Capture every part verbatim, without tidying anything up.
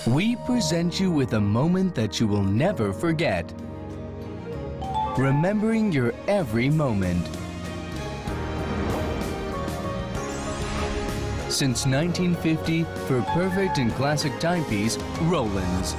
We present you with a moment that you will never forget. Remembering your every moment. Since nineteen fifty, for perfect and classic timepiece, Rollins.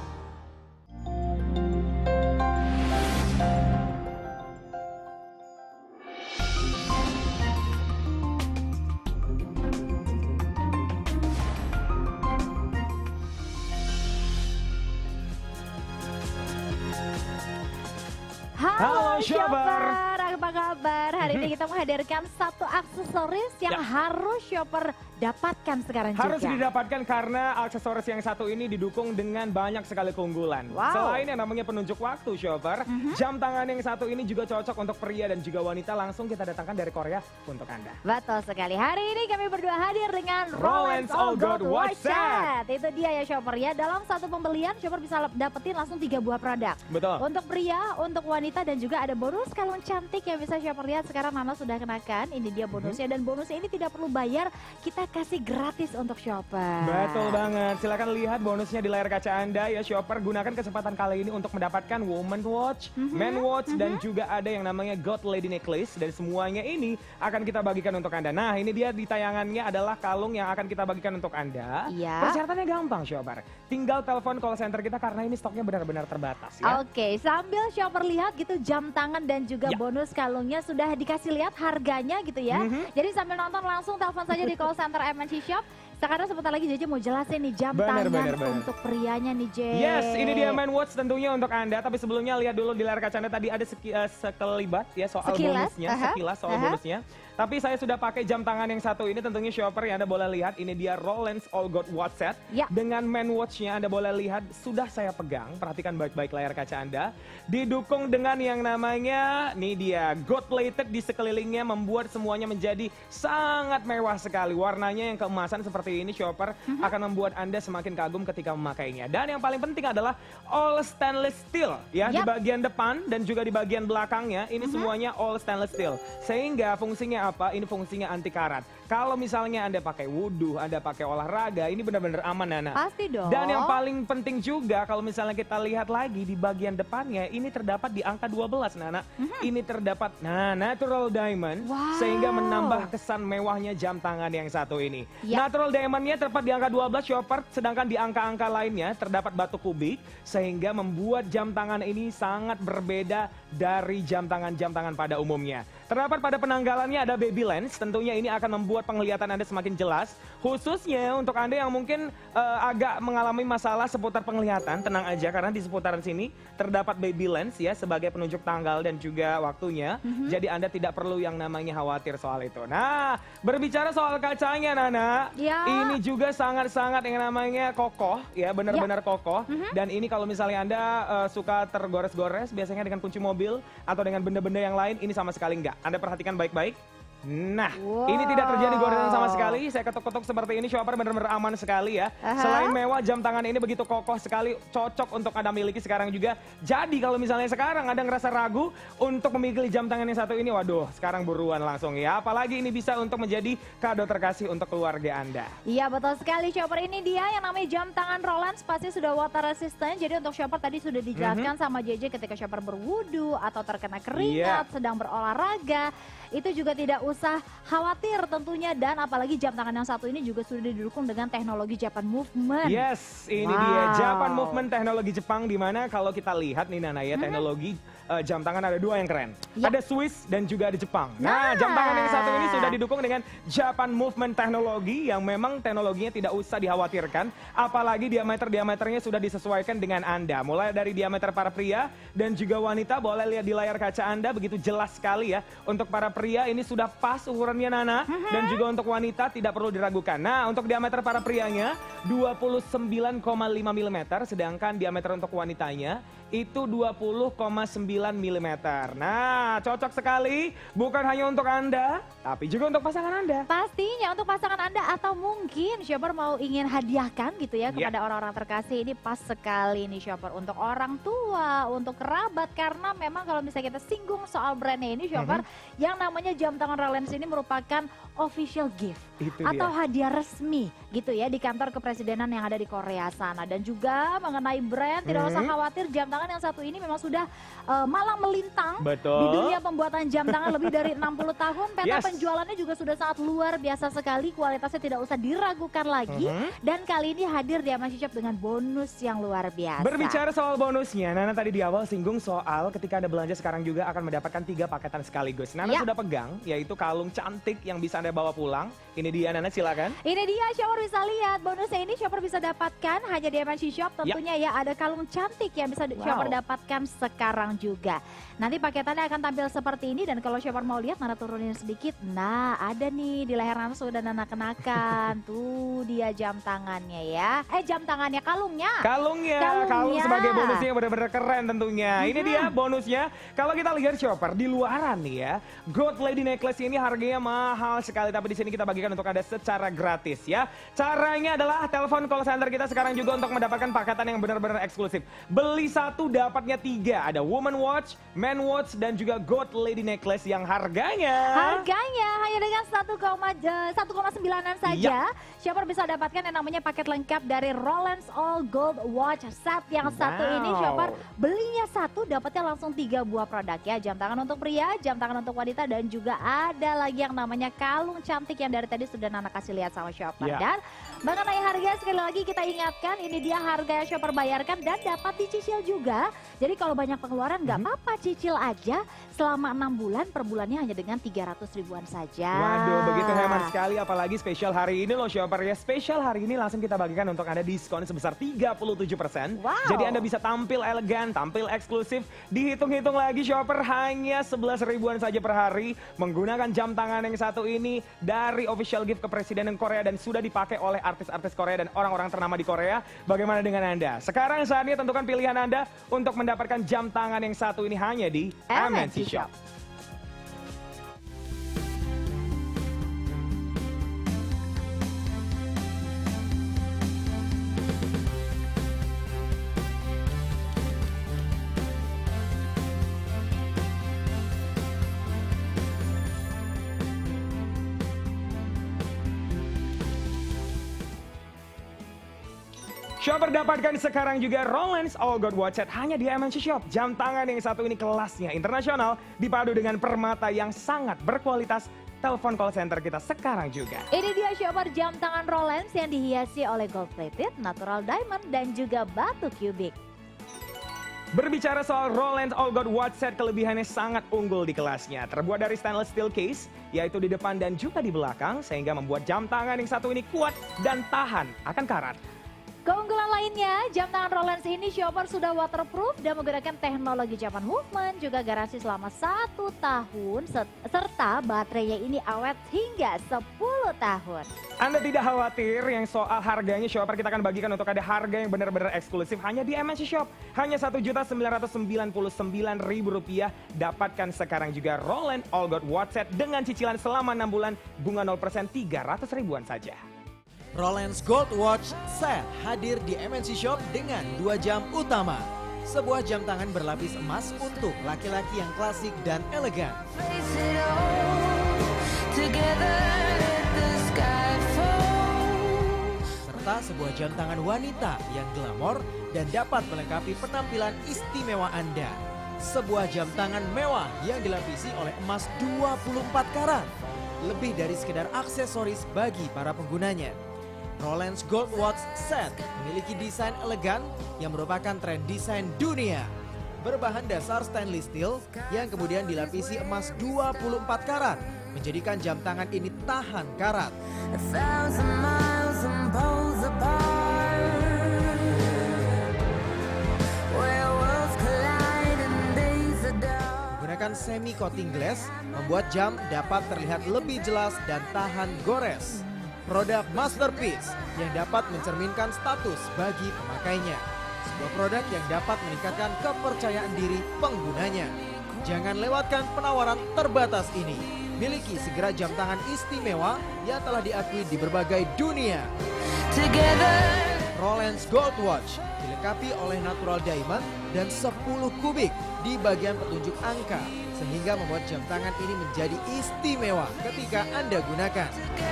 Halo, Halo shopper, apa kabar? Hari ini kita menghadirkan satu aksesoris yang Ya. harus shopper dapatkan sekarang Harus juga. didapatkan karena aksesoris yang satu ini didukung dengan banyak sekali keunggulan. Wow. Selain yang namanya penunjuk waktu, shopper, Mhm. jam tangan yang satu ini juga cocok untuk pria dan juga wanita. Langsung kita datangkan dari Korea untuk Anda. Betul sekali. Hari ini kami berdua hadir dengan Rollins All Gold Watch Set. Itu dia ya shopper ya. Dalam satu pembelian shopper bisa dapetin langsung tiga buah produk. Betul. Untuk pria, untuk wanita dan juga ada bonus kalung cantik yang bisa shopper lihat sekarang Nana sudah kenakan. Ini dia bonusnya dan bonusnya ini tidak perlu bayar. Kita kasih gratis untuk shopper. Betul banget. Silakan lihat bonusnya di layar kaca Anda ya shopper. Gunakan kesempatan kali ini untuk mendapatkan woman watch, Mhm, man watch, mhm. dan juga ada yang namanya gold lady necklace. Dan semuanya ini akan kita bagikan untuk Anda. Nah, ini dia di tayangannya adalah kalung yang akan kita bagikan untuk Anda. Iya. Persyaratannya gampang shopper. Tinggal telepon call center kita karena ini stoknya benar-benar terbatas ya. Oke, sambil shopper lihat gitu jam tangan dan juga Ya. bonus kalungnya sudah dikasih lihat harganya gitu ya. Mhm. Jadi sambil nonton langsung telepon saja di call center M N C Shop. Sekarang sebentar lagi J J mau jelasin nih jam Bener, tangan bener, bener. untuk prianya nih J. Yes, ini dia man watch tentunya untuk Anda. Tapi sebelumnya lihat dulu di layar kaca Anda tadi ada seki, uh, sekelibat ya soal Sekilas, bonusnya, aha, sekilas soal aha. bonusnya. Tapi saya sudah pakai jam tangan yang satu ini tentunya shopper yang Anda boleh lihat. Ini dia Rollins All Gold Watch Set. Ya. Dengan man watchnya Anda boleh lihat sudah saya pegang. Perhatikan baik-baik layar kaca Anda. Didukung dengan yang namanya, nih dia gold plated di sekelilingnya membuat semuanya menjadi sangat mewah sekali. Warnanya yang keemasan seperti ini shopper akan membuat Anda semakin kagum ketika memakainya. Dan yang paling penting adalah all stainless steel ya. Di Yap. bagian depan dan juga di bagian belakangnya ini semuanya all stainless steel. Sehingga fungsinya apa? Ini fungsinya anti karat. Kalau misalnya Anda pakai wudhu, Anda pakai olahraga, ini benar-benar aman Nana. Pasti dong. Dan yang paling penting juga kalau misalnya kita lihat lagi di bagian depannya ini terdapat di angka dua belas Nana. Ini terdapat nah natural diamond Wow. sehingga menambah kesan mewahnya jam tangan yang satu ini. Ya. Natural diamondnya terdapat di angka dua belas shopper, sedangkan di angka-angka lainnya terdapat batu kubik sehingga membuat jam tangan ini sangat berbeda dari jam tangan-jam tangan pada umumnya. Terdapat pada penanggalannya ada baby lens, tentunya ini akan membuat penglihatan Anda semakin jelas. Khususnya untuk Anda yang mungkin eh, agak mengalami masalah seputar penglihatan, tenang aja karena di seputaran sini terdapat baby lens ya sebagai penunjuk tanggal dan juga waktunya. Jadi Anda tidak perlu yang namanya khawatir soal itu. Nah, berbicara soal kacanya Nana, Ya. ini juga sangat-sangat yang namanya kokoh ya, benar-benar kokoh. Dan ini kalau misalnya Anda eh, suka tergores-gores biasanya dengan kunci mobil atau dengan benda-benda yang lain, ini sama sekali enggak. Anda perhatikan baik-baik. Nah, Wow. ini tidak terjadi goresan sama sekali. Saya ketuk-ketuk seperti ini, shopper benar-benar aman sekali ya. Aha. Selain mewah, jam tangan ini begitu kokoh sekali, cocok untuk Anda miliki sekarang juga. Jadi kalau misalnya sekarang Anda ngerasa ragu untuk memiliki jam tangan yang satu ini, waduh, sekarang buruan langsung ya. Apalagi ini bisa untuk menjadi kado terkasih untuk keluarga Anda. Iya betul sekali shopper, ini dia yang namanya jam tangan Rollins, pasti sudah water resistant. Jadi untuk shopper tadi sudah dijelaskan sama J J ketika shopper berwudu atau terkena keringat, Iya. sedang berolahraga, itu juga tidak usah khawatir tentunya. Dan apalagi jam tangan yang satu ini juga sudah didukung dengan teknologi Japan Movement. Yes, ini Wow. dia Japan Movement teknologi Jepang, di mana kalau kita lihat nih Nana ya, teknologi eh, jam tangan ada dua yang keren. Ya. Ada Swiss dan juga ada Jepang. Nah. Nah, jam tangan yang satu ini sudah didukung dengan Japan Movement teknologi yang memang teknologinya tidak usah dikhawatirkan. Apalagi diameter-diameternya sudah disesuaikan dengan Anda. Mulai dari diameter para pria dan juga wanita, boleh lihat di layar kaca Anda begitu jelas sekali ya. Untuk para pria ini sudah pas ukurannya Nana, dan juga untuk wanita tidak perlu diragukan. Nah, untuk diameter para prianya dua puluh sembilan koma lima milimeter, sedangkan diameter untuk wanitanya itu dua puluh koma sembilan milimeter. Nah, cocok sekali bukan hanya untuk Anda, tapi juga untuk pasangan Anda. Pastinya untuk pasangan Anda atau mungkin shopper mau ingin hadiahkan gitu ya Ya. kepada orang-orang terkasih. Ini pas sekali nih shopper untuk orang tua, untuk kerabat. Karena memang kalau misalnya kita singgung soal brandnya ini shopper, yang namanya jam tangan Rolex ini merupakan official gift Itu atau dia. hadiah resmi gitu ya di kantor kepresidenan yang ada di Korea sana. Dan juga mengenai brand, tidak usah Hmm. khawatir, jam tangan yang satu ini memang sudah uh, malang melintang Betul. di dunia pembuatan jam tangan lebih dari enam puluh tahun. Peta Yes. penjualannya juga sudah sangat luar biasa sekali, kualitasnya tidak usah diragukan lagi. Mhm. Dan kali ini hadir di Amansi Shop dengan bonus yang luar biasa. Berbicara soal bonusnya, Nana tadi di awal singgung soal ketika Anda belanja sekarang juga akan mendapatkan tiga paketan sekaligus. Nana Ya. sudah pegang, yaitu kalung cantik yang bisa Anda bawa pulang. Ini dia, Nana, silakan. Ini dia, shopper bisa lihat bonusnya ini shopper bisa dapatkan hanya di M N C Shop. Tentunya ya, ada kalung cantik yang bisa Wow. shopper dapatkan sekarang juga. Nanti paketannya akan tampil seperti ini dan kalau shopper mau lihat, Nana turunin sedikit. Nah, ada nih di leher Nana sudah Nana kenakan. Tuh dia jam tangannya ya. Eh jam tangannya, kalungnya. Kalungnya, kalung Kalungnya. sebagai bonusnya yang benar-benar keren tentunya. Ini dia bonusnya. Kalau kita lihat shopper di luaran nih ya, Gold Lady Necklace ini harganya mahal sekali, tapi di sini kita bagikan untuk Anda secara gratis ya. Caranya adalah telepon call center kita sekarang juga untuk mendapatkan paketan yang benar-benar eksklusif. Beli satu dapatnya tiga. Ada Woman Watch, Man Watch, dan juga Gold Lady Necklace yang harganya. Harganya hanya dengan satu koma sembilanan saja. Ya. Shopper bisa dapatkan yang namanya paket lengkap dari Rolex All Gold Watch Set yang satu Wow. ini. Shopper belinya satu dapatnya langsung tiga buah produk ya. Jam tangan untuk pria, jam tangan untuk wanita, dan juga ada lagi yang namanya kalung cantik yang dari tadi sudah Nana kasih lihat sama shopper. Ya. Dan mengenai harga sekali lagi kita ingatkan, ini dia harga yang shopper bayarkan dan dapat dicicil juga. Jadi kalau banyak pengeluaran nggak apa-apa, cicil aja selama enam bulan, per bulannya hanya dengan tiga ratus ribuan saja. Waduh, begitu hemat sekali, apalagi spesial hari ini loh shopper ya. Spesial hari ini langsung kita bagikan untuk Anda diskon sebesar tiga puluh tujuh persen. Wow. Jadi Anda bisa tampil elegan, tampil eksklusif. Dihitung-hitung lagi shopper hanya sebelas ribuan saja per hari. Menggunakan jam tangan yang satu ini dari official gift kepresidenan Korea dan sudah dipakai oleh artis-artis Korea dan orang-orang ternama di Korea. Bagaimana dengan Anda? Sekarang saatnya tentukan pilihan Anda untuk mendapatkan jam tangan yang satu ini hanya di M N C Shop. Shopper dapatkan sekarang juga Rolex All Gold Watch Set hanya di M N C Shop. Jam tangan yang satu ini kelasnya internasional dipadu dengan permata yang sangat berkualitas. Telepon call center kita sekarang juga. Ini dia shopper jam tangan Rolex yang dihiasi oleh gold plated, natural diamond, dan juga batu kubik. Berbicara soal Rolex All Gold Watch Set, kelebihannya sangat unggul di kelasnya. Terbuat dari stainless steel case, yaitu di depan dan juga di belakang, sehingga membuat jam tangan yang satu ini kuat dan tahan akan karat. Keunggulan lainnya, jam tangan Rolex ini shopper sudah waterproof dan menggunakan teknologi Japan Movement, juga garansi selama satu tahun, serta baterainya ini awet hingga sepuluh tahun. Anda tidak khawatir yang soal harganya, shopper kita akan bagikan untuk ada harga yang benar-benar eksklusif hanya di M N C Shop. Hanya satu juta sembilan ratus sembilan puluh sembilan ribu rupiah. Dapatkan sekarang juga Rolex All Gold Watch Set dengan cicilan selama enam bulan, bunga nol persen tiga ratus ribuan saja. Rolex Gold Watch Set hadir di M N C Shop dengan dua jam utama. Sebuah jam tangan berlapis emas untuk laki-laki yang klasik dan elegan. Serta sebuah jam tangan wanita yang glamor dan dapat melengkapi penampilan istimewa Anda. Sebuah jam tangan mewah yang dilapisi oleh emas dua puluh empat karat. Lebih dari sekedar aksesoris bagi para penggunanya. Rolex Gold Watch Set memiliki desain elegan yang merupakan tren desain dunia. Berbahan dasar stainless steel yang kemudian dilapisi emas dua puluh empat karat, menjadikan jam tangan ini tahan karat. Menggunakan semi coating glass, membuat jam dapat terlihat lebih jelas dan tahan gores. Produk masterpiece yang dapat mencerminkan status bagi pemakainya. Sebuah produk yang dapat meningkatkan kepercayaan diri penggunanya. Jangan lewatkan penawaran terbatas ini. Miliki segera jam tangan istimewa yang telah diakui di berbagai dunia. Rolex Gold Watch dilengkapi oleh natural diamond, dan sepuluh kubik di bagian petunjuk angka, sehingga membuat jam tangan ini menjadi istimewa ketika Anda gunakan.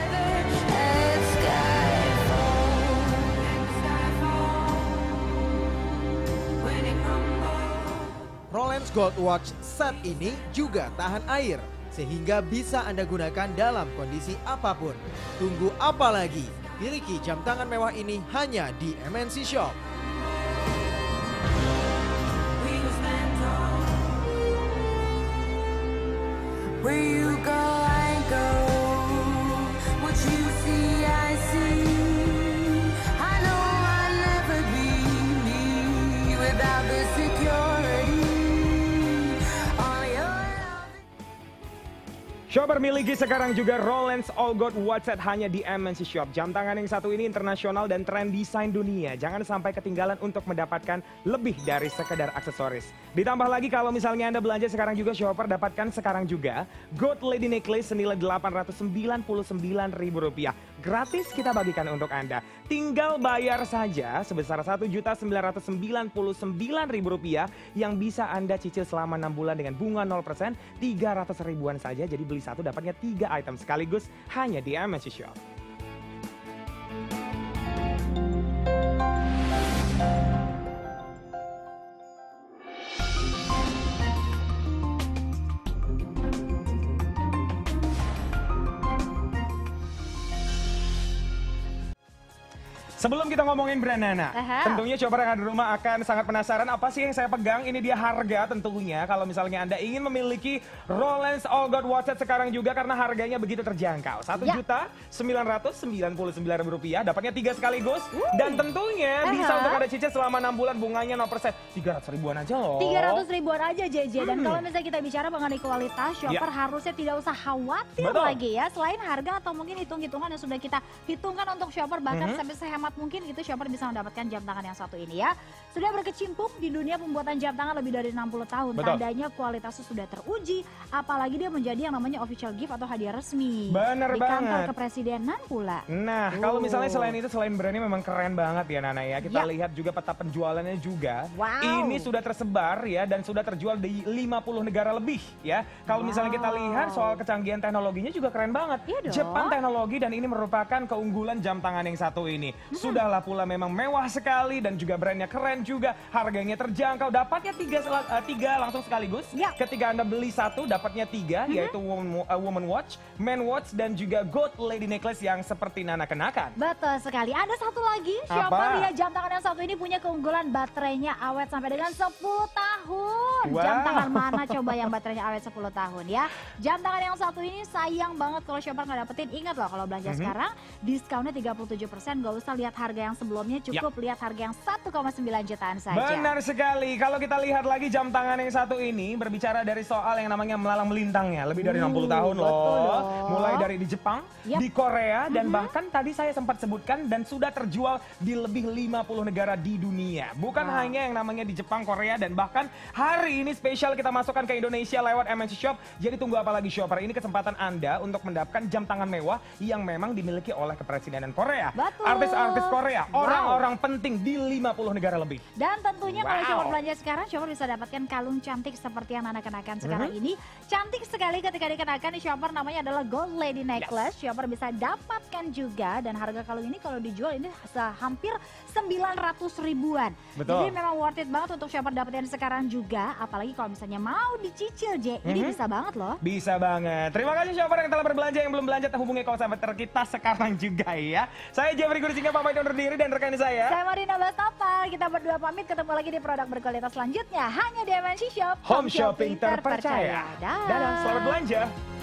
Rolex Gold Watch set ini juga tahan air, sehingga bisa Anda gunakan dalam kondisi apapun. Tunggu apa lagi? Miliki jam tangan mewah ini hanya di M N C Shop. Where you go, I go. What you see, I see. I know I'll never be me without the security. All your Shopper miliki sekarang juga Rolex All Gold Watch Set hanya di M N C Shop. Jam tangan yang satu ini internasional dan tren desain dunia. Jangan sampai ketinggalan untuk mendapatkan lebih dari sekedar aksesoris. Ditambah lagi kalau misalnya Anda belanja sekarang juga, Shopper dapatkan sekarang juga Gold Lady Necklace senilai delapan ratus sembilan puluh sembilan ribu rupiah. Gratis kita bagikan untuk Anda. Tinggal bayar saja sebesar satu juta sembilan ratus sembilan puluh sembilan ribu rupiah yang bisa Anda cicil selama enam bulan dengan bunga nol persen, tiga ratus ribuan saja. Jadi beli satu dapatnya tiga item sekaligus hanya di M N C Shop. Sebelum kita ngomongin brand Nana, Aha. tentunya Shopper yang ada di rumah akan sangat penasaran apa sih yang saya pegang. Ini dia harga tentunya kalau misalnya Anda ingin memiliki Rolex All Gold Watch Set sekarang juga, karena harganya begitu terjangkau. satu juta sembilan ratus sembilan puluh sembilan ribu rupiah, dapatnya tiga sekaligus. Uh. Dan tentunya Aha. bisa untuk Anda cicil selama enam bulan, bunganya nol persen. tiga ratus ribuan aja loh. tiga ratus ribuan aja J J. Dan Hmm. kalau misalnya kita bicara mengenai kualitas, Shopper Ya. harusnya tidak usah khawatir Betul. lagi ya. Selain harga atau mungkin hitung-hitungan yang sudah kita hitungkan untuk Shopper, bahkan Mhm. sampai sehemat mungkin gitu Shopper bisa mendapatkan jam tangan yang satu ini ya. Sudah berkecimpung di dunia pembuatan jam tangan lebih dari enam puluh tahun. Betul. Tandanya kualitasnya sudah teruji, apalagi dia menjadi yang namanya official gift atau hadiah resmi. Bener di kantor banget. kepresidenan pula. Nah, Tuh. kalau misalnya selain itu, selain brandnya memang keren banget ya Nana ya. Kita Ya. lihat juga peta penjualannya juga. Wow. Ini sudah tersebar ya dan sudah terjual di lima puluh negara lebih ya. Kalau misalnya kita Wow. lihat soal kecanggihan teknologinya juga keren banget. Iya dong. Jepang teknologi, dan ini merupakan keunggulan jam tangan yang satu ini. Sudahlah pula memang mewah sekali dan juga brandnya keren juga. Harganya terjangkau, dapatnya tiga, sel- uh, tiga langsung sekaligus. Ya. Ketika Anda beli satu dapatnya tiga, yaitu woman, uh, woman watch, man watch, dan juga gold lady necklace yang seperti Nana kenakan. Betul sekali. Ada satu lagi, Apa? Shopper ya, jam tangan yang satu ini punya keunggulan baterainya awet sampai dengan sepuluh tahun. Wow. Jam tangan mana coba yang baterainya awet sepuluh tahun ya. Jam tangan yang satu ini sayang banget kalau Shopper nggak dapetin. Ingat loh, kalau belanja Mhm. sekarang diskonnya tiga puluh tujuh persen. Gak usah lihat harga yang sebelumnya, cukup lihat harga yang satu koma sembilan jutaan saja. Benar sekali. Kalau kita lihat lagi jam tangan yang satu ini berbicara dari soal yang namanya melalang melintangnya. Lebih dari Uh, enam puluh tahun betul loh. dong. Mulai dari di Jepang, Yap. di Korea, dan bahkan tadi saya sempat sebutkan dan sudah terjual di lebih lima puluh negara di dunia. Bukan Wow. hanya yang namanya di Jepang, Korea, dan bahkan hari ini spesial kita masukkan ke Indonesia lewat M N C Shop. Jadi tunggu apa lagi Shopper? Ini kesempatan Anda untuk mendapatkan jam tangan mewah yang memang dimiliki oleh Kepresidenan Korea. Betul. Artis-artis Korea, Wow. orang-orang penting di lima puluh negara lebih. Dan tentunya kalau Wow. Shopper belanja sekarang, Shopper bisa dapatkan kalung cantik seperti yang Nana kenakan sekarang Mhm. ini. Cantik sekali ketika dikenakan di Shopper, namanya adalah Gold Lady Necklace. Shopper bisa dapatkan juga, dan harga kalung ini kalau dijual ini se- hampir sembilan ratus ribuan. Betul. Jadi memang worth it banget untuk Shopper dapetin sekarang juga. Apalagi kalau misalnya mau dicicil, J. Ini Mhm. bisa banget loh. Bisa banget. Terima kasih Shopper yang telah berbelanja. Yang belum belanja hubungi call center kita sekarang juga ya. Saya Jeffrey Gurisingga pamit undur diri, dan rekan saya Saya Marina Bastapa. Kita berdua pamit, ketemu lagi di produk berkualitas selanjutnya hanya di M N C Shop. Home Shopping terpercaya. Dadah. Dadah, selamat belanja.